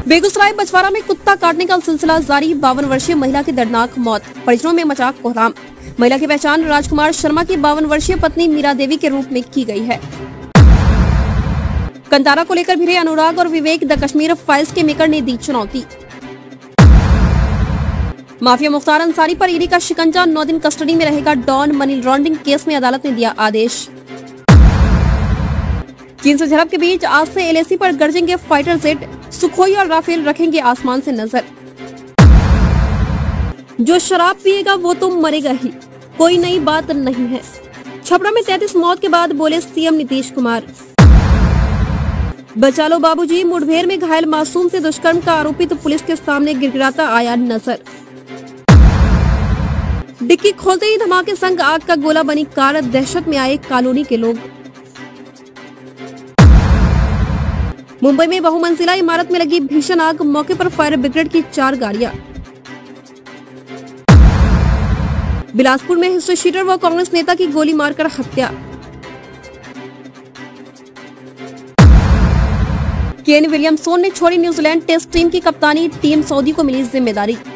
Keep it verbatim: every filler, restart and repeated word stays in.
बेगूसराय बछवाड़ा में कुत्ता काटने का सिलसिला जारी। बावन वर्षीय महिला की दर्दनाक मौत, परिजनों में मचा कोहराम। महिला की पहचान राजकुमार शर्मा की बावन वर्षीय पत्नी मीरा देवी के रूप में की गई है। कंतारा को लेकर भिड़े अनुराग और विवेक, द कश्मीर फाइल्स के मेकर ने दी चुनौती। माफिया मुख्तार अंसारी पर ईडी का शिकंजा, नौ दिन कस्टडी में रहेगा डॉन। मनी लॉन्ड्रिंग केस में अदालत ने दिया आदेश। चीन से झड़प के बीच आज से एलएसी पर गरजेंगे फाइटर जेट, सुखोई और राफेल रखेंगे आसमान से नजर। जो शराब पिएगा वो तो मरेगा ही, कोई नई बात नहीं है। छपरा में तैंतीस मौत के बाद बोले सीएम नीतीश कुमार। बचा लो बाबूजी, मुठभेड़ में घायल मासूम से दुष्कर्म का आरोपी तो पुलिस के सामने गिड़गिड़ाता आया नजर। डिक्की खोलते ही धमाके संग आग का गोला बनी कार, दहशत में आए कॉलोनी के लोग। मुंबई में बहुमंजिला इमारत में लगी भीषण आग, मौके पर फायर ब्रिगेड की चार गाड़ियां। बिलासपुर में हिस्ट्री शीटर व कांग्रेस नेता की गोली मारकर हत्या। केन विलियमसन ने छोड़ी न्यूजीलैंड टेस्ट टीम की कप्तानी, टीम सऊदी को मिली जिम्मेदारी।